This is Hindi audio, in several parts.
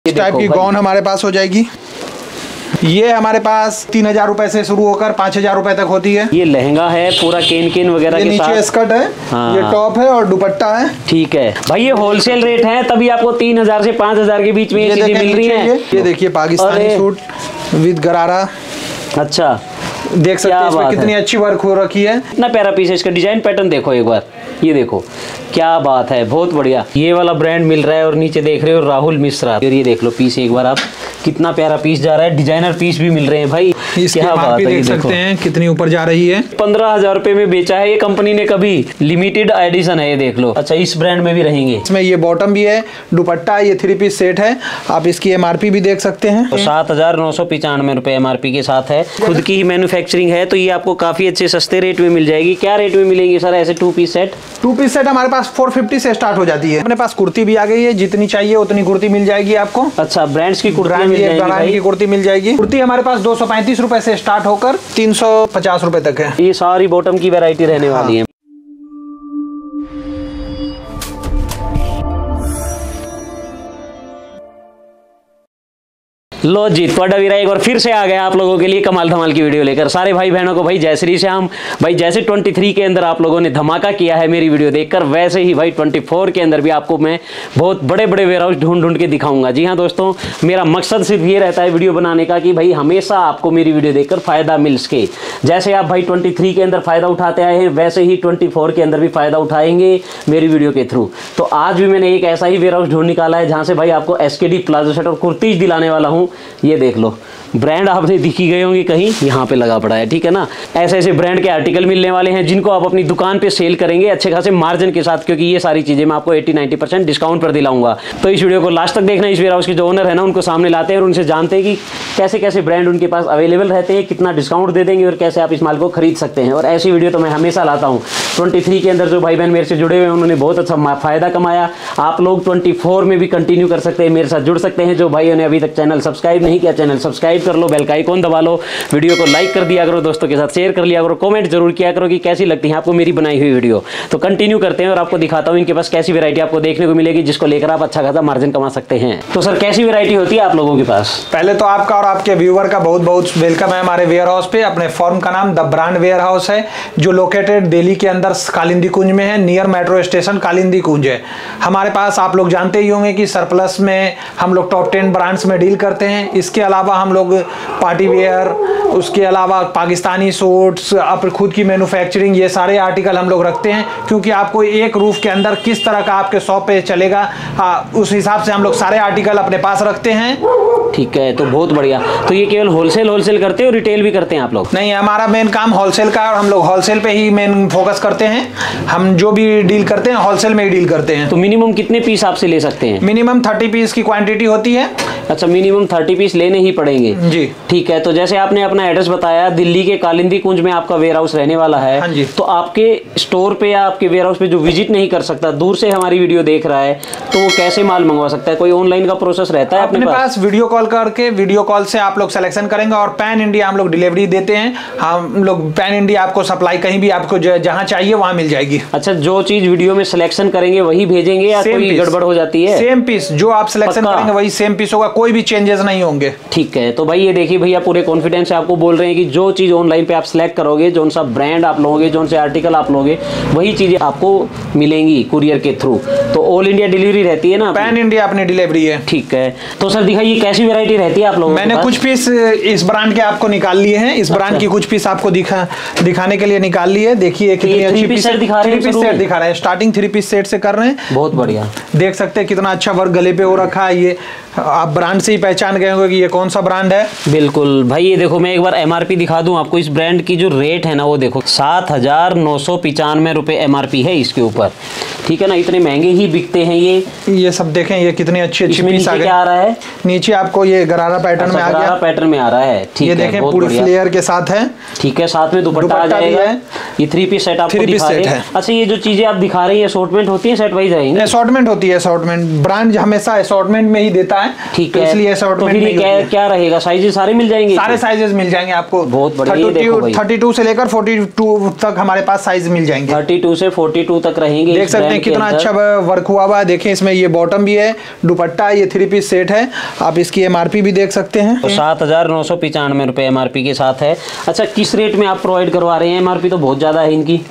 इस टाइप की गाउन हमारे पास हो जाएगी। ये हमारे पास 3000 रुपए से शुरू होकर 5000 रुपए तक होती है। ये लहंगा है पूरा केन वगैरह के साथ। नीचे स्कर्ट है, हाँ, ये टॉप है और दुपट्टा है। ठीक है भाई, ये होलसेल रेट है, तभी आपको 3000 से 5000 के बीच में ये चीजें मिल रही है। ये देखिए पाकिस्तानी सूट विद गरारा। अच्छा, देख सकते हैं इसमें कितनी अच्छी वर्क हो रखी है। इतना प्यारा पीस है, इसका डिजाइन पैटर्न देखो एक बार, ये देखो क्या बात है, बहुत बढ़िया। ये वाला ब्रांड मिल रहा है और नीचे देख रहे हो राहुल मिश्रा। और ये देख लो पीस एक बार आप, कितना प्यारा पीस जा रहा है, डिजाइनर पीस भी मिल रहे हैं भाई। क्या बात है, देख सकते हैं कितनी ऊपर जा रही है। 15,000 रुपए में बेचा है ये कंपनी ने, कभी लिमिटेड एडिशन है ये देख लो। अच्छा, इस ब्रांड में भी रहेंगे। इसमें ये बॉटम भी है, दुपट्टा, ये 3 पीस सेट है। आप इसकी MRP भी देख सकते हैं। तो 7,995 रुपए MRP के साथ है, खुद की ही मैन्युफैक्चरिंग है, तो ये आपको काफी अच्छे सस्ते रेट में मिल जाएगी। क्या रेट में मिलेगी सर ऐसे 2 पीस सेट? 2 पीस सेट हमारे पास 450 से स्टार्ट हो जाती है। अपने पास कुर्ती भी आ गई है, जितनी चाहिए उतनी कुर्ती मिल जाएगी आपको। अच्छा, ब्रांड्स की कुर्ती मिल जाएगी। कुर्ती मिल जाएगी। कुर्ती हमारे पास 235 रुपए से स्टार्ट होकर 350 रुपए तक है। ये सारी बॉटम की वैरायटी रहने वाली है। लो जी, थोड़ा वीरा एक बार फिर से आ गया आप लोगों के लिए कमाल धमाल की वीडियो लेकर। सारे भाई बहनों को भाई जय श्री श्याम। भाई जैसे 23 के अंदर आप लोगों ने धमाका किया है मेरी वीडियो देखकर, वैसे ही भाई 24 के अंदर भी आपको मैं बहुत बड़े बड़े वेयर हाउस ढूंढ के दिखाऊंगा। जी हाँ दोस्तों, मेरा मकसद सिर्फ ये रहता है वीडियो बनाने का कि भाई हमेशा आपको मेरी वीडियो देखकर फायदा मिल सके। जैसे आप भाई 23 के अंदर फायदा उठाते आए हैं, वैसे ही 24 के अंदर भी फायदा उठाएंगे मेरी वीडियो के थ्रू। तो आज भी मैंने एक ऐसा ही वेयर हाउस ढूंढ निकाला है जहां से भाई आपको SKD प्लाजो शर्ट और कुर्तीज दिलाने वाला हूं। ये देख लो, ब्रांड आपने दिखी गए होंगे कहीं, यहाँ पे लगा पड़ा है, ठीक है ना। ऐसे ऐसे ब्रांड के आर्टिकल मिलने वाले हैं जिनको आप अपनी दुकान पे सेल करेंगे अच्छे खासे मार्जिन के साथ, क्योंकि ये सारी चीजें मैं आपको 80-90% डिस्काउंट पर दिलाऊंगा। तो इस वीडियो को लास्ट तक देखना। इस वेयर हाउस के जो ओनर है ना, उनको सामने लाते हैं और उनसे जानते हैं कि कैसे कैसे ब्रांड उनके पास अवेलेबल रहते हैं, कितना डिस्काउंट दे देंगे और कैसे आप इस माल को खरीद सकते हैं। और ऐसी वीडियो तो मैं हमेशा लाता हूँ। 23 के अंदर जो भाई बहन मेरे से जुड़े हुए हैं उन्होंने बहुत अच्छा फायदा कमाया। आप लोग 24 में भी कंटिन्यू कर सकते हैं, मेरे साथ जुड़ सकते हैं। जो भाइयों ने अभी तक चैनल सब्सक्राइब नहीं किया, चैनल सब्सक्राइब कर लो, बेल का आइकॉन दबा लो, वीडियो को लाइक कर दिया करो, दोस्तों के साथ शेयर कर लिया करो, कमेंट जरूर किया करो कि कैसी लगती है आपको मेरी बनाई हुई वीडियो। तो कंटिन्यू करते हैं और आपको दिखाता हूं इनके पास कैसी वैरायटी आपको देखने को मिलेगी जिसको लेकर आप अच्छा खासा मार्जिन कमा सकते हैं। तो सर कैसी वैरायटी होती है आप लोगों के पास? पहले तो आपका और आपके व्यूअर का बहुत बहुत वेलकम है हमारे वेयर हाउस पे। अपने फॉर्म का नाम द ब्रांड वेयर हाउस है, जो लोकेटेड दिल्ली के अंदर कालिंदी कुंज में है, near metro station Kalindi Kunj है। हमारे पास आप लोग जानते ही होंगे कि सरप्लस में हम लोग टॉप 10 ब्रांड्स में डील करते हैं। इसके अलावा हम लोग पार्टी वेयर, उसके अलावा पाकिस्तानी सूट्स, अपनी खुद की मैन्युफैक्चरिंग, ये सारे आर्टिकल हम लोग रखते हैं। क्योंकि आपको एक रूफ के अंदर किस तरह का आपके शॉप पे चलेगा, उस हिसाब से हम लोग सारे आर्टिकल अपने पास रखते हैं। ठीक है, तो बहुत बढ़िया। तो ये केवल होलसेल करते हैं और रिटेल भी करते हैं आप लोग? नहीं, हमारा मेन काम होलसेल का है और हम लोग होलसेल पे ही मेन फोकस करते हैं। हम जो भी डील करते हैं होलसेल में ही डील करते हैं। तो मिनिमम कितने पीस आपसे ले सकते हैं? मिनिमम 30 पीस की क्वांटिटी होती है। अच्छा, मिनिमम 30 पीस लेने ही पड़ेंगे जी। ठीक है, तो जैसे आपने अपना एड्रेस बताया, दिल्ली के कालिंदी कुंज में आपका वेयर हाउस रहने वाला है। हाँ जी। तो आपके स्टोर पे या आपके वेयर हाउस पे जो विजिट नहीं कर सकता, दूर से हमारी वीडियो देख रहा है, तो वो कैसे माल मंगवा सकता है? कोई ऑनलाइन का प्रोसेस रहता है अपने पास? वीडियो कॉल करके, वीडियो कॉल से आप लोग सिलेक्शन करेंगे और पैन इंडिया हम लोग डिलीवरी देते हैं। हम लोग पैन इंडिया आपको सप्लाई कहीं भी आपको जहां चाहिए वहां मिल जाएगी। अच्छा, जो चीज वीडियो में सिलेक्शन करेंगे वही भेजेंगे या कोई गड़बड़ हो जाती है? सेम पीस जो आप सिलेक्शन करेंगे वही सेम पीस होगा, कोई भी चेंजेस नहीं होंगे। ठीक है, तो भाई ये देखिए भैया पूरे कॉन्फिडेंस से आपको बोल रहे हैं कि जो चीज ऑनलाइन पे आप सिलेक्ट करोगे, जो सा ब्रांड आप लोगे, जो से आर्टिकल आप लोगे, वही चीजें आपको मिलेंगी कुरियर के थ्रू। तो ऑल इंडिया डिलीवरी रहती है ना? पैन इंडिया अपनी डिलीवरी है। ठीक है, तो सर दिखाइए कैसी वैरायटी रहती है आप लोगों? मैंने कुछ पीस इस ब्रांड के आपको निकाल लिए हैं। इस ब्रांड की कुछ पीस आपको दिखाने के लिए निकाल लिए। देखिए कितनी अच्छी पीस दिखा रहे हैं। स्टार्टिंग 3 पीस सेट से कर रहे हैं। बहुत बढ़िया, देख सकते हैं कितना अच्छा वर्क गले पे हो रखा है। ये आप ब्रांड से ही पहचान गए होंगे कि ये कौन सा ब्रांड है। बिल्कुल भाई, ये देखो मैं एक बार MRP दिखा दूं आपको। इस ब्रांड की जो रेट है ना, वो देखो 7,995 रुपए MRP है इसके ऊपर। ठीक है ना, इतने महंगे ही बिकते हैं ये सब। देखें ये कितनी अच्छी पीस आ गई। क्या आ रहा है नीचे आपको? ये गरारा पैटर्न में आ गया। गरारा पैटर्न में आ रहा है। ठीक है, देखें पूरी फ्लेयर के साथ है। ठीक है, साथ में दुपट्टा आ जाएगा। ये 3 पीस सेट आपको दिखा रहे हैं। अच्छा, ये जो चीजें आप दिखा रही है असॉर्टमेंट होती है, सेट वाइज रहेंगे? असॉर्टमेंट होती है। असॉर्टमेंट ब्रांड हमेशा असॉर्टमेंट में ही देता है। ठीक ठीक तो है, इसलिए तो फिर ये क्या रहेगा, साइजेस सारे मिल जाएंगे, सारे साइजेस मिल जाएंगे आपको। बहुत बढ़िया। 32 से लेकर 42 तक हमारे पास साइज मिल जाएंगे। 32 से 42 तक रहेंगे। देख सकते हैं कितना अच्छा वर्क हुआ हुआ है। देखें इसमें ये बॉटम भी है, दुपट्टा, ये 3 पीस सेट है। आप इसकी MRP भी देख सकते हैं, तो 7,995 रुपए MRP के साथ है। अच्छा, किस रेट में आप प्रोवाइड करवा रहे हैं? MRP तो बहुत ज्यादा है इनकी,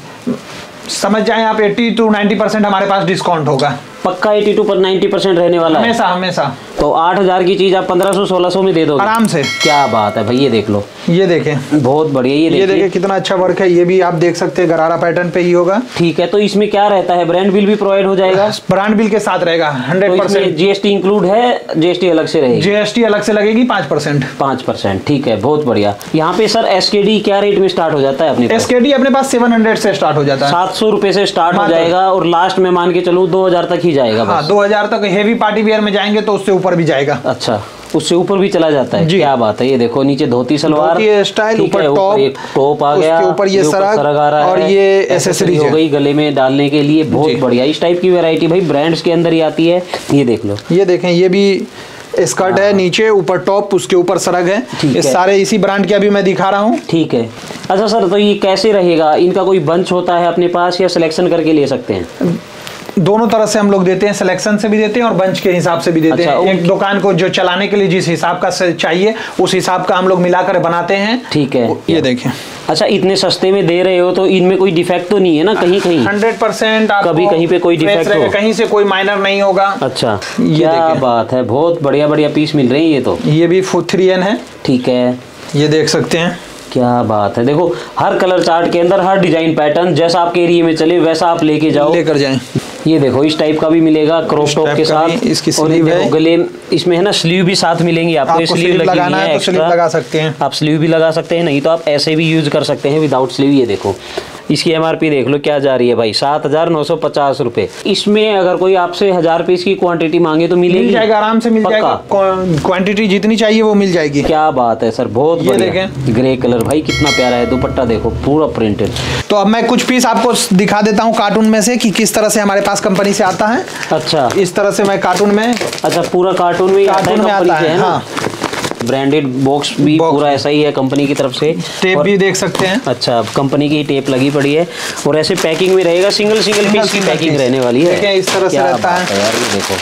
समझ जाएं आप 80 to 90% हमारे पास डिस्काउंट होगा। पक्का 82 पर 90% रहने वाला है हमेशा हमेशा। तो 8,000 की चीज आप 1500-1600 में दे दोगे आराम से। क्या बात है भाई, ये देख लो, ये देखें बहुत बढ़िया। ये देखिए कितना अच्छा वर्क है। ये भी आप देख सकते हैं गरारा पैटर्न पे ही होगा। ठीक है, तो इसमें क्या रहता है, ब्रांड बिल भी प्रोवाइड हो जाएगा? ब्रांड बिल के साथ रहेगा 100%। GST इंक्लूड है? GST अलग से रहेगी? GST अलग से लगेगी 5%। 5%, ठीक है, बहुत बढ़िया। यहाँ पे सर SKD क्या रेट में स्टार्ट हो जाता है अपने पास? SKD अपने पास 700 से स्टार्ट हो जाता है। 700 रुपए से स्टार्ट हो जाएगा और लास्ट में मान के चलूँ 2000 तक ही जाएगा। हाँ, 2000 तक। हेवी पार्टी वेयर में जाएंगे तो उससे ऊपर भी जाएगा। अच्छा, उससे ऊपर भी चला जाता है। क्या बात है, ये देखो नीचे धोती सलवार स्टाइल, ऊपर टॉप आ गया, ऊपर ये सरग आ रहा और है, ये एसेसरीज हो गई गले में डालने के लिए। बहुत बढ़िया, इस टाइप की वैरायटी भाई ब्रांड्स के अंदर ही आती है। ये देख लो, ये देखें, ये भी स्कर्ट है, नीचे ऊपर टॉप, उसके ऊपर सरग है। ये सारे इसी ब्रांड के अभी मैं दिखा रहा हूँ। ठीक है। अच्छा सर, तो ये कैसे रहेगा? इनका कोई बंच होता है अपने पास या सिलेक्शन करके ले सकते हैं? दोनों तरह से हम लोग देते हैं, सिलेक्शन से भी देते हैं और बंच के हिसाब से भी देते हैं। एक दुकान को जो चलाने के लिए जिस हिसाब का चाहिए उस हिसाब का हम लोग मिलाकर बनाते हैं। ठीक है, ये देखें। अच्छा, इतने सस्ते में दे रहे हो तो इनमें कोई डिफेक्ट तो नहीं है ना? कहीं 100% कभी कहीं पे कोई डिफेक्ट हो, कहीं से कोई माइनर नहीं होगा। अच्छा, क्या बात है, बहुत बढ़िया बढ़िया पीस मिल रहे हैं। ये तो ये भी 3N है। ठीक है, ये देख सकते हैं, क्या बात है। देखो हर कलर चार्ट के अंदर हर डिजाइन पैटर्न जैसा आपके एरिया में चले वैसा आप लेकर जाएं। ये देखो इस टाइप का भी मिलेगा क्रॉप टॉप के साथ। इसकी स्लीव है, गले इसमें है ना स्लीव भी साथ मिलेंगी आपको। स्लीव लगाना है तो स्लीव लगा सकते हैं, आप स्लीव भी लगा सकते हैं, नहीं तो आप ऐसे भी यूज कर सकते हैं विदाउट स्लीव। ये देखो इसकी MRP देख लो क्या जा रही है भाई, 7,950 रुपए। इसमें अगर कोई आपसे 1000 पीस की क्वांटिटी मांगे तो मिल जाएगा, आराम से मिल जाएगा। क्वांटिटी जितनी चाहिए वो मिल जाएगी। क्या बात है सर, बहुत बढ़िया। ग्रे कलर भाई कितना प्यारा है, दुपट्टा देखो पूरा प्रिंटेड। तो अब मैं कुछ पीस आपको दिखा देता हूँ कार्टून में से कि किस तरह से हमारे पास कंपनी से आता है। अच्छा, इस तरह से मैं कार्टून में, अच्छा पूरा कार्टून में आता है। हाँ, ब्रांडेड बॉक्स भी पूरा ऐसा ही है कंपनी की तरफ से। टेप भी देख सकते हैं। अच्छा, कंपनी की टेप लगी पड़ी है और ऐसे पैकिंग में रहेगा, सिंगल पीस की पैकिंग रहने वाली है। इस तरह से रहता है यार, ये देखो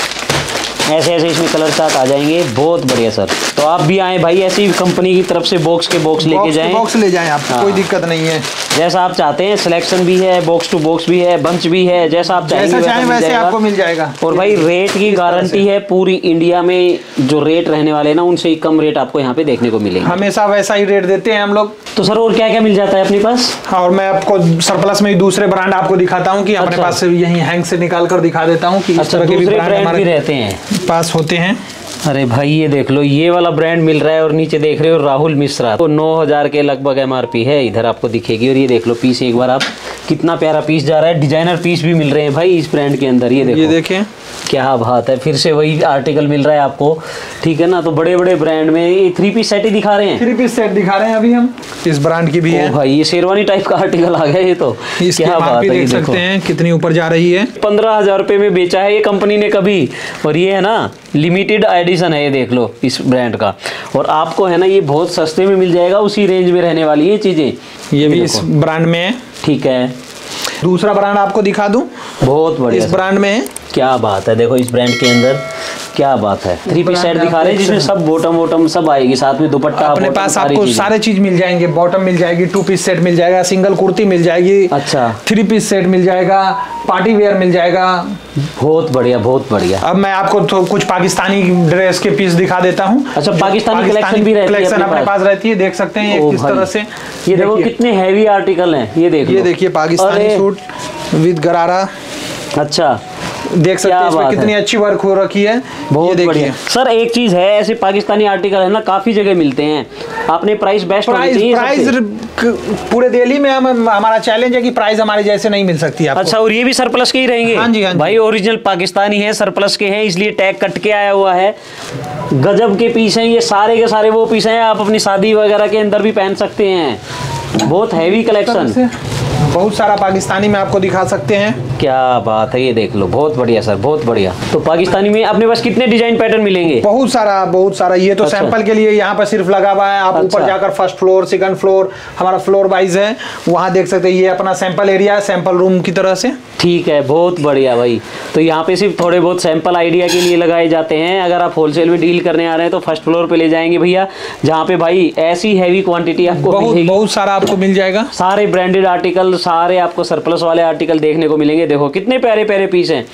ऐसे ऐसे इसमें कलर चार्ट आ जाएंगे। बहुत बढ़िया सर, तो आप भी आए भाई, ऐसी कंपनी की तरफ से बॉक्स के बॉक्स लेके जाएं। बॉक्स ले जाएं आप, कोई दिक्कत नहीं है। जैसा आप चाहते हैं, सिलेक्शन भी है, बॉक्स टू बॉक्स भी है, बंच भी है, जैसा आप चाहेंगे वैसे आपको मिल जाएगा। और भाई रेट की गारंटी है, पूरी इंडिया में जो रेट रहने वाले हैं ना उनसे ही कम रेट आपको यहाँ पे देखने को मिलेगा। हमेशा वैसा ही रेट देते हैं हम लोग। तो सर और क्या क्या मिल जाता है अपने पास? हाँ, और मैं आपको सरप्लस में दूसरे ब्रांड आपको दिखाता हूँ कि अपने पास यही हैंग से निकाल कर दिखा देता हूँ कि इस तरह के भी ब्रांड हमारे रहते हैं पास होते हैं। अरे भाई ये देख लो, ये वाला ब्रांड मिल रहा है और नीचे देख रहे हो राहुल मिश्रा, तो 9000 के लगभग MRP है, इधर आपको दिखेगी। और ये देख लो पीस, एक बार आप कितना प्यारा पीस जा रहा है। डिजाइनर पीस भी मिल रहे हैं भाई इस ब्रांड के अंदर। ये देखो, ये देखें क्या बात है, फिर से वही आर्टिकल मिल रहा है आपको, ठीक है ना। तो बड़े बड़े ब्रांड में ये 3 पीस सेट ही दिखा रहे हैं। 3 पीस सेट दिखा रहे हैं अभी हम, इस ब्रांड की भी है भाई। ये शेरवानी टाइप का आर्टिकल आ गया, ये तो क्या बात है। देख सकते हैं कितनी ऊपर जा रही है। 15,000 रुपए में बेचा है ये कंपनी ने कभी, और ये है ना लिमिटेड एडिशन है, ये देख लो इस ब्रांड का। और आपको है ना ये बहुत सस्ते में मिल जाएगा, उसी रेंज में रहने वाली है चीजें। ये भी इस ब्रांड में है। ठीक है, दूसरा ब्रांड आपको दिखा दूं, बहुत बढ़िया इस ब्रांड में है। क्या बात है, देखो इस ब्रांड के अंदर क्या बात है। 3 पीस सेट दिखा रहे हैं जिसमें सब बॉटम सब आएगी, साथ में दुपट्टा। अपने पास आपको सारे चीज मिल जाएंगे, बॉटम मिल जाएगी, 2 पीस सेट मिल जाएगा, सिंगल कुर्ती मिल जाएगी। अच्छा, 3 पीस सेट मिल जाएगा, पार्टी वेयर मिल जाएगा। बहुत बढ़िया, बहुत बढ़िया। अब मैं आपको तो कुछ पाकिस्तानी ड्रेस के पीस दिखा देता हूँ। अच्छा, पाकिस्तानी कलेक्शन भी रहती है अपने पास रहती है, देख सकते हैं किस तरह से। ये देखो कितने हैवी आर्टिकल हैं, ये देखो, ये देखिए पाकिस्तानी सूट विद गरारा। अच्छा, देख सकते हैं इसमें कितनी अच्छी वर्क हो रखी है। बहुत बढ़िया सर। एक चीज है, ऐसे पाकिस्तानी आर्टिकल है ना काफी जगह मिलते हैं, आपने प्राइस बेस्ट प्राइस पूरे दिल्ली में हमारा चैलेंज है कि प्राइस हमारे जैसे नहीं मिल सकती आपको। अच्छा, और ये भी सरप्लस के ही रहेंगे? हाँ जी, हाँ जी भाई, ओरिजिनल पाकिस्तानी है, सरप्लस के हैं, इसलिए टैग कट के आया हुआ है। गजब के पीस हैं ये, सारे के सारे वो पीस हैं आप अपनी शादी वगैरह के अंदर भी पहन सकते हैं। बहुत हैवी कलेक्शन। बहुत सारा पाकिस्तानी में आपको दिखा सकते हैं। क्या बात है, ये देख लो, बहुत बढ़िया सर, बहुत बढ़िया। तो पाकिस्तानी में अपने पास कितने डिजाइन पैटर्न मिलेंगे? बहुत सारा, बहुत सारा। ये तो अच्छा। सैंपल के लिए यहाँ पर सिर्फ लगा हुआ है। आप अच्छा। ऊपर जाकर फर्स्ट फ्लोर, सेकंड फ्लोर, हमारा फ्लोर वाइज है, वहाँ देख सकते हैं। ये अपना सैंपल एरिया है, सैंपल रूम की तरह से। ठीक है, बहुत बढ़िया भाई। तो यहाँ पे सिर्फ थोड़े बहुत सैंपल आइडिया के लिए लगाए जाते हैं। अगर आप होलसेल में डील करने आ रहे हैं तो फर्स्ट फ्लोर पे ले जाएंगे भैया, जहाँ पे भाई ऐसी हैवी क्वांटिटी आपको बहुत सारा आपको मिल जाएगा। सारे ब्रांडेड आर्टिकल, सारे आपको सरप्लस वाले आर्टिकल देखने को मिलेंगे। देखो कितने प्यारे प्यारे पीस हैं,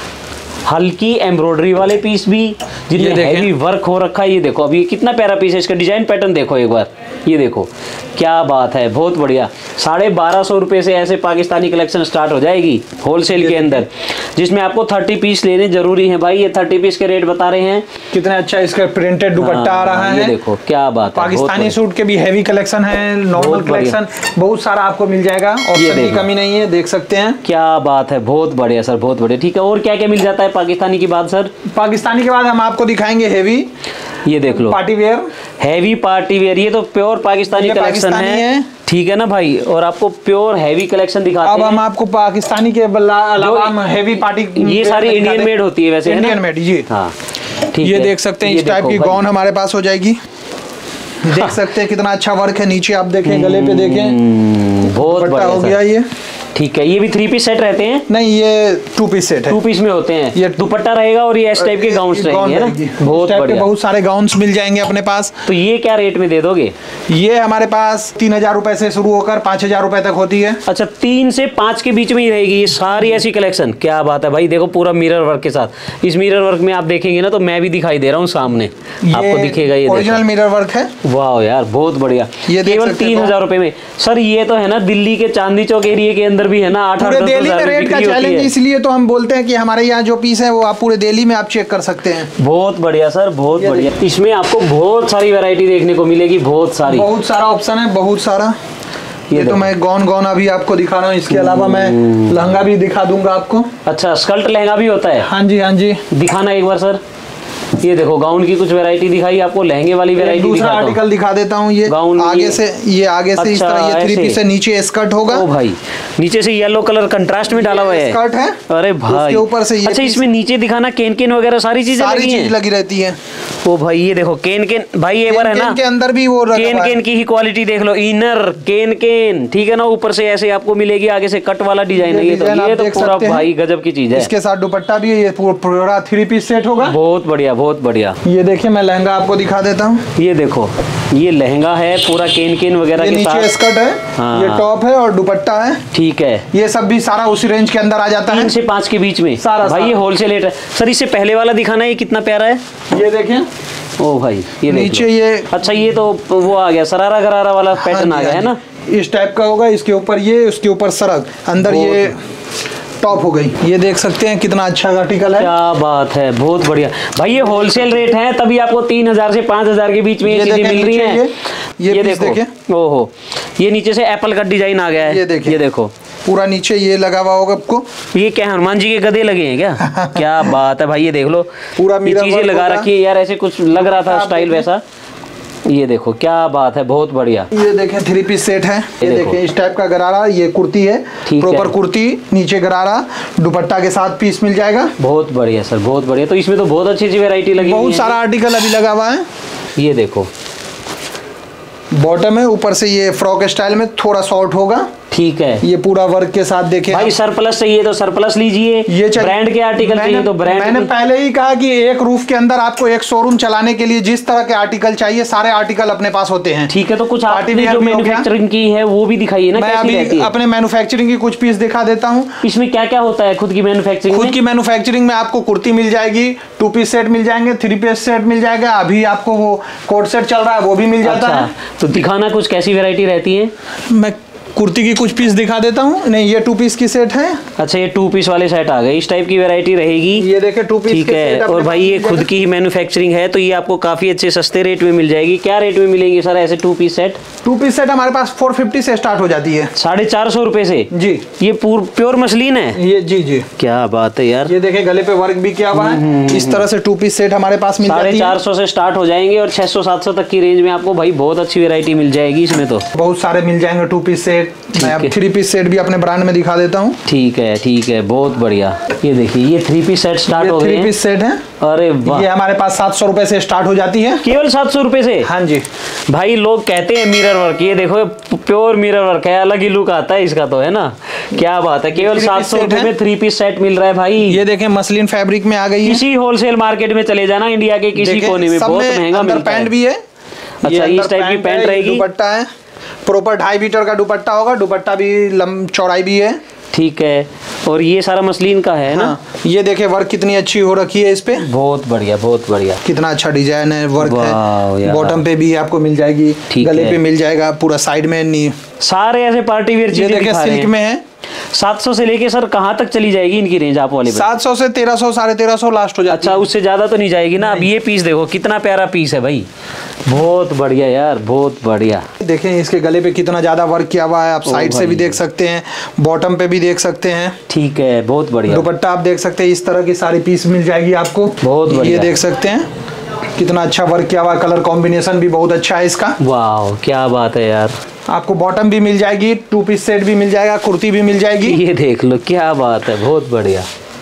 हल्की एम्ब्रॉयडरी वाले पीस भी जिनमें हैवी वर्क हो रखा है। ये देखो अभी कितना प्यारा पीस है, इसका डिजाइन पैटर्न देखो एक बार, ये देखो क्या बात है, बहुत बढ़िया। 1250 रुपये से ऐसे पाकिस्तानी कलेक्शन स्टार्ट हो जाएगी होलसेल के अंदर, जिसमें आपको 30 पीस लेने जरूरी है भाई। ये 30 पीस के रेट बता रहे हैं। कितना अच्छा इसका प्रिंटेड दुपट्टा आ रहा है। ये देखो क्या बात है, पाकिस्तानी सूट के भी हैवी कलेक्शन है, नॉर्मल कलेक्शन बहुत सारा आपको मिल जाएगा, ऑप्शन की कमी नहीं है, देख सकते हैं। क्या बात है, बहुत बढ़िया सर, बहुत बढ़िया। ठीक है, और क्या क्या मिल जाता है पाकिस्तानी की बात सर? पाकिस्तानी के बाद हम आपको दिखाएंगे हेवी, ये देख लो party wear, heavy party wear. ये तो प्योर पाकिस्तानी कलेक्शन है, ठीक है ना भाई। और आपको प्योर हैवी कलेक्शन दिखाते हैं। अब हम आपको पाकिस्तानी के अलावा हम हैवी पार्टी, ये सारी इंडियन मेड होती है वैसे, इंडियन मेड जी। हाँ ठीक ये है, देख सकते हैं, इस टाइप की गाउन हमारे पास हो जाएगी। देख सकते हैं कितना अच्छा वर्क है, नीचे आप देखें, गले पे देखें, बहुत बढ़िया हो गया ये। ठीक है, ये भी 3 पीस सेट रहते हैं? नहीं, ये 2 पीस सेट है। 2 पीस में होते हैं। ये दुपट्टा रहेगा और ये इस टाइप के गाउन्स रहेंगे ना, बहुत बढ़िया। बहुत सारे गाउन्स मिल जाएंगे अपने पास। तो ये क्या रेट में दे दोगे? ये हमारे पास 3000 रुपए से शुरू होकर 5000 रुपए तक होती है। अच्छा, 3 से 5 के बीच में ही रहेगी ये सारी ऐसी कलेक्शन। क्या बात है भाई, देखो पूरा मिरर वर्क के साथ। इस मिरर वर्क में आप देखेंगे ना तो मैं भी दिखाई दे रहा हूँ सामने, आपको दिखेगा। ये ओरिजिनल मिरर वर्क है। वाह यार, बहुत बढ़िया। ये केवल 3000 रुपए में सर। ये तो है ना दिल्ली के चांदनी चौक एरिया के अंदर भी है ना, 8-8 दिल्ली में रेट का चैलेंज, इसलिए तो हम बोलते हैं कि हमारे यहाँ जो पीस है वो आप पूरे दिल्ली में आप चेक कर सकते हैं। बहुत बढ़िया सर, बहुत बढ़िया। इसमें आपको बहुत सारी वैरायटी देखने को मिलेगी, बहुत सारा ऑप्शन है, बहुत सारा। ये तो मैं गाउन अभी आपको दिखा रहा हूँ, इसके अलावा मैं लहंगा भी दिखा दूंगा आपको। अच्छा, स्कर्ट लहंगा भी होता है? हाँ जी, हाँ जी। दिखाना एक बार सर। ये देखो गाउन की कुछ वैरायटी दिखाई आपको, लहंगे वाली वैरायटी दूसरा आर्टिकल दिखा देता हूँ। ये गाउन आगे से, ये आगे से इस तरह, ये 3 पीस से नीचे स्कर्ट होगा। ओ भाई, नीचे से येलो कलर कंट्रास्ट में डाला हुआ है, स्कर्ट है। अरे भाई, उसके ऊपर से ये, अच्छा इसमें नीचे दिखाना केन वगैरह सारी चीजें लगी रहती है। ओ भाई ये देखो केन भाई, एक बार है ना, के अंदर भी वो केन की ही क्वालिटी देख लो। इनर केन ठीक है ना, ऊपर से ऐसे आपको मिलेगी, आगे से कट वाला डिजाइन है। ये तो पूरा भाई गजब की चीज है। इसके साथ दुपट्टा भी, ये पूरा 3 पीस सेट होगा। बहुत बढ़िया, बहुत बढ़िया। ये देखिए, मैं लहंगा आपको दिखा देता हूँ। ये देखो, ये लहंगा है पूरा केन वगैरह के साथ, नीचे स्कर्ट है। हाँ। ये टॉप है और दुपट्टा है। ठीक है, ये सब भी सारा उसी रेंज के अंदर आ जाता है, 3 से 5 के बीच में सारा भाई। ये होलसेल रेट है सर। इससे पहले वाला दिखाना, ये कितना प्यारा है, ये देखें। ओ भाई, ये नीचे ये, अच्छा ये तो वो आ गया, सरारा गरारा वाला पैटर्न आ गया है ना, इस टाइप का होगा। इसके ऊपर ये, उसके ऊपर सरक, अंदर ये टॉप हो गई। ये देख सकते हैं कितना अच्छा आर्टिकल है। क्या बात है, बहुत बढ़िया भाई। ये होलसेल रेट है, तभी आपको 3000 से 5000 के बीच में ये चीजें मिल रही हैं। ये देखो, ओहो, ये नीचे से एप्पल का डिजाइन आ गया है। ये देखो पूरा नीचे ये लगा हुआ होगा आपको। ये क्या हनुमान जी के गधे लगे हैं क्या? क्या बात है भाई, ये देख लो पूरा चीजें लगा रखी है यार, ऐसे कुछ लग रहा था स्टाइल वैसा। ये देखो क्या बात है, बहुत बढ़िया। ये देखें 3 पीस सेट है। ये देखें इस टाइप का गरारा, ये कुर्ती है, प्रॉपर कुर्ती, नीचे गरारा, दुपट्टा के साथ पीस मिल जाएगा। बहुत बढ़िया सर, बहुत बढ़िया। तो इसमें तो बहुत अच्छी वैरायटी लगी, बहुत सारा आर्टिकल अभी लगा हुआ है। ये देखो बॉटम है, ऊपर से ये फ्रॉक स्टाइल में थोड़ा शॉर्ट होगा। ठीक है, ये पूरा वर्क के साथ देखें भाई। सरप्लस चाहिए तो सरप्लस लीजिए, ये ब्रांड के आर्टिकल चाहिए तो ब्रांड। मैंने पहले ही कहा कि एक रूफ के अंदर आपको एक शोरूम चलाने के लिए जिस तरह के आर्टिकल चाहिए, सारे आर्टिकल अपने पास होते हैं। ठीक है, तो कुछ आपने जो मैन्युफैक्चरिंग की है वो भी दिखाइए ना। मैं अभी अपने मैन्युफैक्चरिंग की कुछ पीस दिखा देता हूँ। इसमें क्या क्या होता है खुद की मैन्युफैक्चरिंग? खुद की मैन्युफैक्चरिंग में आपको कुर्ती मिल जाएगी, 2 पीस सेट मिल जाएंगे, 3 पीस सेट मिल जाएगा। अभी आपको वो कोट सेट चल रहा है, वो भी मिल जाता है। तो दिखाना कुछ कैसी वैरायटी रहती है। मैं कुर्ती की कुछ पीस दिखा देता हूँ। नहीं, ये 2 पीस की सेट है। अच्छा, ये 2 पीस वाले सेट आ गए, इस टाइप की वैरायटी रहेगी। ये देखे 2 पीस। ठीक है, और भाई ये खुद की ही मैन्युफैक्चरिंग है, तो ये आपको काफी अच्छे सस्ते रेट में मिल जाएगी। क्या रेट में मिलेंगी सर ऐसे 2 पीस सेट? 2 पीस सेट हमारे पास 450 से स्टार्ट हो जाती है। 450 रुपए से जी। ये प्योर मसलिन है ये? जी जी। क्या बात है यार। ये देखे गले पे वर्क भी किया हुआ है। इस तरह से 2 पीस सेट हमारे पास मिल जाती है। 450 से स्टार्ट हो जाएंगे और 600-700 तक की रेंज में आपको भाई बहुत अच्छी वेरायटी मिल जाएगी। इसमें तो बहुत सारे मिल जाएंगे 2 पीस सेट। सेट। मैं अब 3 पीस सेट भी अपने ब्रांड में दिखा देता हूँ। ठीक है, बहुत बढ़िया। ये देखिए ये 3 पीस सेट स्टार्ट हो गए हैं। 3 पीस सेट है। अरे वाह, ये हमारे पास 700 रुपए से स्टार्ट हो जाती है। केवल 700 रुपए से? हाँ जी भाई लोग कहते हैं मिरर वर्क, ये देखो प्योर मिरर वर्क है, अलग ही लुक आता है इसका तो, है ना? क्या बात है, केवल 700 रुपए में 3 पीस सेट मिल रहा है भाई। ये देखें मसलिन फैब्रिक में आ गई है। किसी होलसेल मार्केट में चले जाना इंडिया के किसी कोने में, बहुत महंगा मिलता है। पैंट भी है। अच्छा, इस टाइप की पैंट रहेगी। दुपट्टा है प्रॉपर 2.5 मीटर का दुपट्टा होगा। दुपट्टा भी चौड़ाई भी है। ठीक है, और ये सारा मसलिन का है ना? ये देखे वर्क कितनी अच्छी हो रखी है इस पे। बहुत बढ़िया, कितना अच्छा डिजाइन है, वर्क है। बॉटम पे भी आपको मिल जाएगी, गले पे मिल जाएगा, पूरा साइड में नहीं। सारे ऐसे पार्टी वेयर चीजें दिखा रहे हैं। सिल्क में है। 700 से लेके सर कहाँ तक चली जाएगी इनकी रेंज आप वाले? 700 से 1300 1350 लास्ट हो जाती है। अच्छा, उससे ज्यादा तो नहीं जाएगी ना? अब ये पीस देखो कितना प्यारा पीस है भाई, बहुत बढ़िया यार, बहुत बढ़िया। देखें इसके गले पे कितना ज्यादा वर्क किया हुआ है। आप साइड से भी देख सकते हैं, बॉटम पे भी देख सकते हैं। ठीक है, बहुत बढ़िया। दुपट्टा आप देख सकते हैं, इस तरह की सारी पीस मिल जाएगी आपको। बहुत बढ़िया, ये देख सकते हैं कितना अच्छा वर्क किया हुआ। कलर कॉम्बिनेशन भी बहुत अच्छा है इसका। वाह, क्या बात है यार। आपको बॉटम भी मिल जाएगी, 2 पीस सेट भी मिल जाएगा, कुर्ती भी मिल जाएगी। ये देख लो, क्या बात है, बहुत बढ़िया।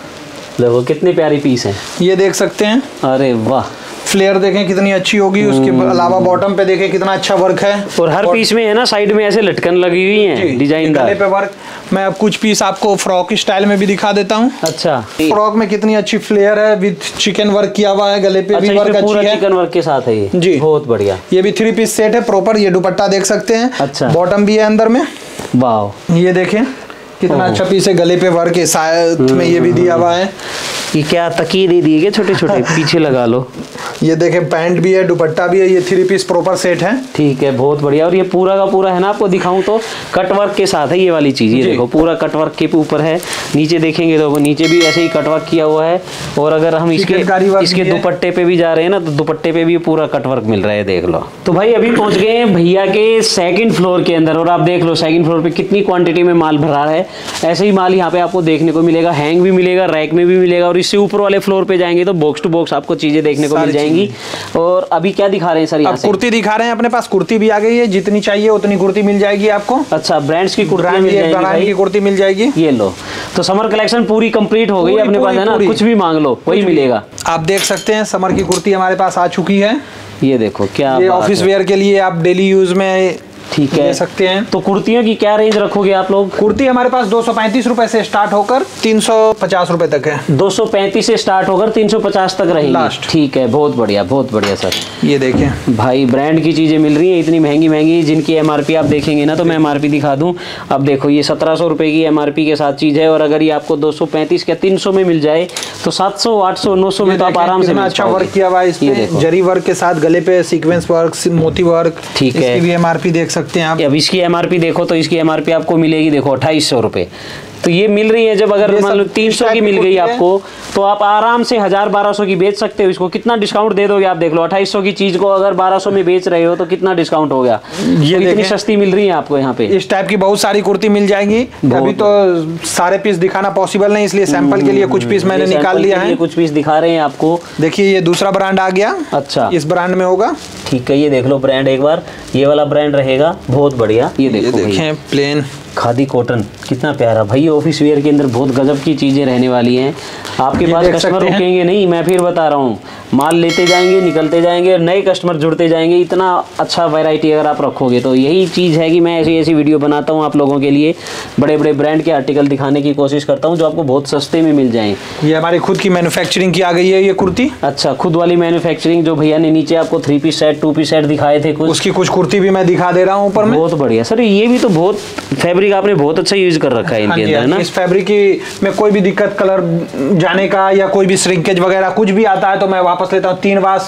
देखो कितनी प्यारी पीस है, ये देख सकते हैं। अरे वाह, फ्लेयर देखें कितनी अच्छी होगी। उसके अलावा बॉटम पे देखें कितना अच्छा वर्क है। और हर पीस में है ना साइड में ऐसे लटकन लगी हुई है डिजाइनदार। गले पे वर्क। मैं अब कुछ पीस आपको फ्रॉक स्टाइल में भी दिखा देता हूँ। अच्छा, फ्रॉक में कितनी अच्छी फ्लेयर है, विद चिकन वर्क किया हुआ है। गले पे भी वर्क अच्छी है, चिकन वर्क के साथ है ये जी, बहुत बढ़िया। ये भी 3 पीस सेट है प्रॉपर। ये दुपट्टा देख सकते हैं। अच्छा, बॉटम भी है अंदर में। वाह, ये देखें कितना अच्छा पीस है। गले पे वर्क है, साथ में ये भी दिया हुआ है। ये क्या तकिए दे दिए छोटे छोटे पीछे लगा लो। ये देखें पैंट भी है, दुपट्टा भी है। ये 3 पीस प्रॉपर सेट है। ठीक है, बहुत बढ़िया। और ये पूरा का पूरा है ना, आपको दिखाऊं तो कटवर्क के साथ है ये वाली चीज। ये देखो पूरा कटवर्क के ऊपर है। नीचे देखेंगे तो नीचे भी ऐसे ही कटवर्क किया हुआ है। और अगर हम इसके दुपट्टे पे भी जा रहे हैं ना, तो दुपट्टे पे भी पूरा कटवर्क मिल रहा है, देख लो। तो भाई अभी पहुंच गए हैं भैया के 2nd फ्लोर के अंदर। और आप देख लो 2nd फ्लोर पे कितनी क्वांटिटी में माल भरा है। ऐसे ही माल यहाँ पे आपको देखने को मिलेगा, हैंग भी मिलेगा, रैक में भी मिलेगा। और इससे ऊपर वाले फ्लोर पे जाएंगे तो बॉक्स टू बॉक्स आपको चीजें देखने को मिल जाएंगी। और अभी क्या दिखा रहे हैं सर? यहाँ कुर्ती दिखा रहे हैं। अपने पास कुर्ती भी आ गई है, जितनी चाहिए उतनी कुर्ती मिल जाएगी आपको। अच्छा, ब्रांड्स की कुर्ती मिल जाएगी, ब्रांड की कुर्ती मिल जाएगी। ये लो, तो समर कलेक्शन पूरी कंप्लीट हो गई अपने पास, है ना? कुछ भी मांग लो वही मिलेगा। आप देख सकते हैं समर की कुर्ती हमारे पास आ चुकी है। ये देखो क्या, ये ऑफिस वेयर के लिए आप डेली यूज में ठीक है ले सकते हैं। तो कुर्तियों की क्या रेंज रखोगे आप लोग? कुर्ती हमारे पास 235 रुपए से स्टार्ट होकर 350 रुपए तक है। 235 से स्टार्ट होकर 350 तक रहेगी लास्ट। ठीक है, बहुत बढ़िया, बहुत बढ़िया सर। ये देखें भाई ब्रांड की चीजें मिल रही है इतनी महंगी महंगी, जिनकी एमआरपी आप देखेंगे ना, तो मैं एमआरपी दिखा दूं। अब देखो ये 1700 रुपए की एमआरपी के साथ चीज है। और अगर ये आपको 235 या 300 में मिल जाए तो 700 800 900 में तो आप आराम से। अच्छा वर्क किया हुआ है इसमें, जरी वर्क के साथ गले पे सीक्वेंस वर्क, मोती वर्क। ठीक है, इसकी भी एमआरपी देख सकते हैं आप। अब इसकी एमआरपी देखो तो इसकी एमआरपी आपको मिलेगी देखो 2800 रुपए। तो ये मिल रही है। जब अगर मान लो 300 की मिल गई आपको, तो आप आराम से 1000-1200 की बेच सकते हो इसको। कितना डिस्काउंट दे दोगे आप? देख लो 2800 की चीज को अगर 1200 में बेच रहे हो तो कितना डिस्काउंट हो गया। ये तो इतनी सस्ती मिल रही है आपको यहाँ पे। इस टाइप की बहुत सारी कुर्ती मिल जाएंगी। अभी तो सारे पीस दिखाना पॉसिबल नहीं, इसलिए सैंपल के लिए कुछ पीस मैंने निकाल लिया है। कुछ पीस दिखा रहे हैं आपको। देखिए ये दूसरा ब्रांड आ गया। अच्छा, इस ब्रांड में होगा। ठीक है, ये देख लो ब्रांड एक बार, ये वाला ब्रांड रहेगा, बहुत बढ़िया। ये देखो, देखें प्लेन खादी कॉटन, कितना प्यारा भाई। ऑफिस वेयर के अंदर बहुत गजब की चीजें रहने वाली हैं। आपके पास कस्टमर रुकेंगे नहीं, मैं फिर बता रहा हूँ। माल लेते जाएंगे, निकलते जाएंगे, नए कस्टमर जुड़ते जाएंगे। इतना अच्छा वैरायटी अगर आप रखोगे तो यही चीज़ है कि मैं ऐसी ऐसी वीडियो बनाता हूँ आप लोगों के लिए। बड़े बड़े ब्रांड के आर्टिकल दिखाने की कोशिश करता हूँ जो आपको बहुत सस्ते में मिल जाएं। ये हमारी खुद की मैन्युफैक्चरिंग की आ गई है ये कुर्ती। अच्छा, खुद वाली मैन्युफैक्चरिंग। जो भैया ने नीचे आपको 3 पीस सेट 2 पीस सेट दिखाए थे कुछ, उसकी कुछ कुर्ती भी मैं दिखा दे रहा हूँ ऊपर में। बहुत बढ़िया सर, ये भी तो बहुत फैब्रिक आपने बहुत अच्छा यूज कर रखा है इनके अंदर, है ना? इस फैब्रिक की में कोई भी दिक्कत कलर जाने का या कोई भी श्रिंकेज वगैरह कुछ भी आता है तो मैं वापस लेता हूँ। 3 वाश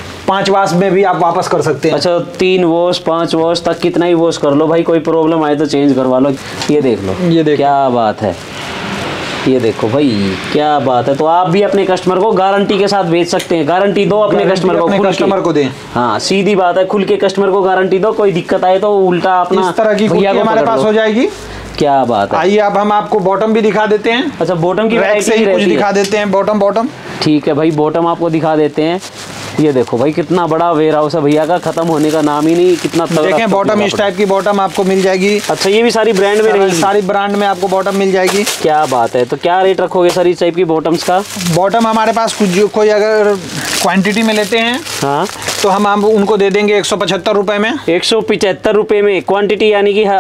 5 वाश में भी आप वापस कर सकते हैं। अच्छा, 3 वॉश 5 वॉश तक कितना ही वॉश कर लो भाई, कोई प्रॉब्लम आए तो चेंज करवा लो। ये देख लो, ये देख क्या बात है। ये देखो भाई क्या बात है। तो आप भी अपने कस्टमर को गारंटी के साथ बेच सकते हैं। गारंटी दो अपने कस्टमर को दें। हाँ, सीधी बात है, खुल के कस्टमर को गारंटी दो। कोई दिक्कत आए तो उल्टा अपना इस तरह की भैया हमारे पास हो जाएगी। क्या बात है। आइए अब हम आपको बॉटम भी दिखा देते हैं। अच्छा, बॉटम की वैरायटी से ही कुछ दिखा देते हैं। बॉटम ठीक है भाई, बॉटम आपको दिखा देते हैं। ये देखो भाई कितना बड़ा वेयर हाउस है भैया का, खत्म होने का नाम ही नहीं। कितना देखें बॉटम, इस टाइप की बॉटम आपको मिल जाएगी। अच्छा ये भी सारी ब्रांड में रहेगी? सारी ब्रांड में आपको बॉटम मिल जाएगी। क्या बात है। तो क्या रेट रखोगे सर इस टाइप की बॉटम्स का? बॉटम हमारे पास कुछ कोई अगर क्वांटिटी में लेते हैं हाँ तो हम उनको दे देंगे 175 रुपए में। 175 रुपए में क्वांटिटी, यानी कि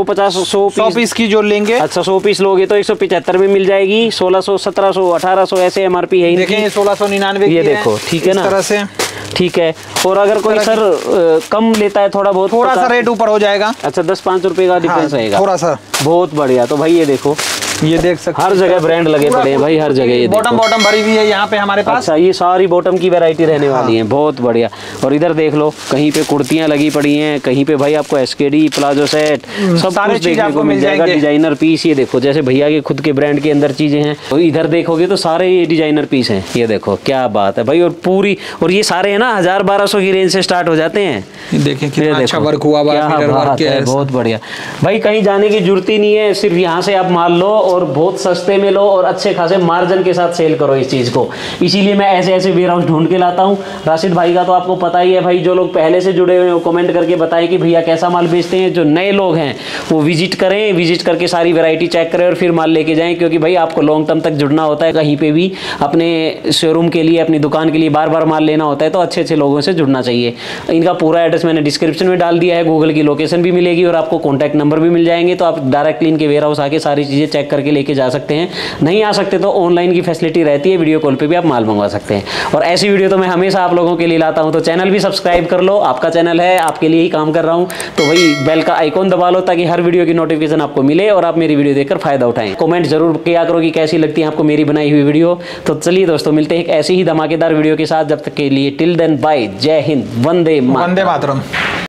100 पीस की जो लेंगे। अच्छा 100 पीस लोगे तो 175 में मिल जाएगी। 1600, 1700, 1800 ऐसे MRP है। देखें 1699 ये देखो, ठीक है ना, इस तरह से ठीक है। और अगर कोई सर कम लेता है थोड़ा बहुत, थोड़ा सा रेट ऊपर हो जाएगा। अच्छा 10-5 रुपए का डिफरेंस रहेगा थोड़ा सा। बहुत बढ़िया। तो भाई ये देखो, ये देख सकते हर जगह ब्रांड लगे पड़े हैं भाई, हर जगह। ये बॉटम भरी हुई है यहाँ पे हमारे पास। अच्छा ये सारी बॉटम की वैरायटी रहने वाली है, बहुत बढ़िया। और इधर देख लो, कहीं पे कुर्तियां लगी पड़ी हैं, कहीं पे भाई आपको SKD प्लाजो सेट सब कुछ देखने को मिल जाएगा। डिजाइनर पीस ये देखो, जैसे भैया के खुद के ब्रांड के अंदर चीजें हैं। तो इधर देखोगे तो सारे ये डिजाइनर पीस हैं। ये देखो क्या बात है भाई। और पूरी, और ये सारे है ना 1000-1200 की रेंज से स्टार्ट हो जाते हैं। देखिए कितना अच्छा वर्क हुआ है, बहुत बढ़िया भाई। कहीं जाने की जरूरत ही नहीं है, सिर्फ यहाँ से आप माल लो और बहुत सस्ते में लो और अच्छे खासे मार्जिन के साथ सेल करो इस चीज को। इसीलिए मैं ऐसे ऐसे वेयर हाउस ढूंढ के लाता हूँ। राशिद भाई का तो आपको पता ही है भाई, जो लोग पहले से जुड़े हुए हैं कमेंट करके बताएं कि भैया कैसा माल बेचते हैं। जो नए लोग हैं वो विजिट करें, विजिट करके सारी वैरायटी चेक करें और फिर माल लेके जाएं, क्योंकि भाई आपको लॉन्ग टर्म तक जुड़ना होता है। कहीं पे भी अपने शोरूम के लिए, अपनी दुकान के लिए बार बार माल लेना होता है, तो अच्छे अच्छे लोगों से जुड़ना चाहिए। इनका पूरा एड्रेस मैंने डिस्क्रिप्शन में डाल दिया है, गूगल की लोकेशन भी मिलेगी और आपको कॉन्टैक्ट नंबर भी मिल जाएंगे। तो आप डायरेक्टली इनके वेयर हाउस आके सारी चीज़ें चेक करके लेके जा सकते हैं। नहीं आ सकते तो ऑनलाइन की फैसिलिटी रहती है, वीडियो कॉल पे भी आप माल मंगवा सकते हैं। और ऐसी वीडियो तो मैं हमेशा आप लोगों के लिए लाता हूं। तो चैनल भी सब्सक्राइब कर लो, आपका चैनल है, आपके लिए ही काम कर रहा हूं। तो वही बेल का आइकॉन दबा लो ताकि हर वीडियो की नोटिफिकेशन आपको मिले और आप मेरी वीडियो देखकर फायदा उठाएं। कमेंट जरूर किया करो कि कैसी लगती है आपको मेरी बनाई हुई वीडियो। तो चलिए दोस्तों, मिलते हैं एक ऐसी ही धमाकेदार वीडियो के साथ। जब तक के लिए टिल देन बाय, जय हिंद, वंदे मातरम।